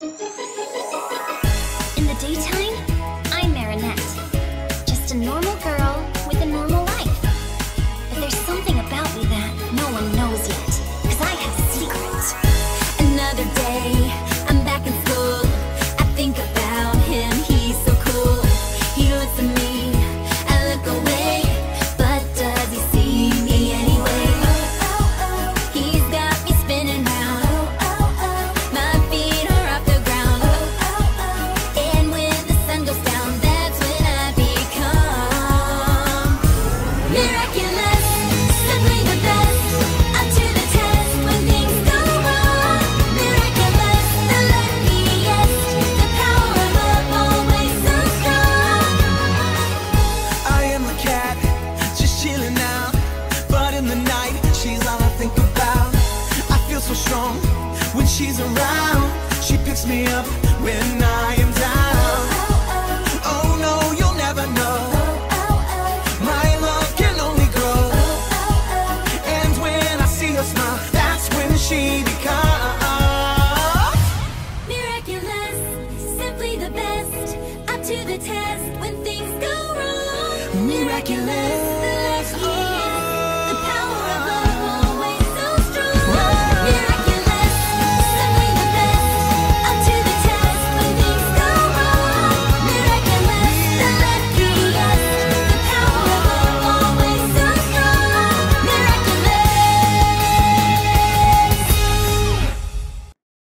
In the daytime, I'm Marinette. Just a normal girl with a normal life. But there's something about me that no one knows yet, 'cause I have secrets. Another day, I'm back in school. I think about him, he's so cool. He looks at me, I look away, but does he see me anyway? He's got me spinning round. My feet are off the ground. And when the sun goes down, that's when I become miraculous, simply the best, up to the test when things go wrong. Miraculous, the luckiest, the power of love always so strong. I am the cat, just chilling out. But in the night, she's all I think about. I feel so strong when she's around. She picks me up when I am down. Oh no, you'll never know. My love can only grow. And when I see her smile, that's when she becomes Miraculous, simply the best, up to the test when things go wrong. miraculous.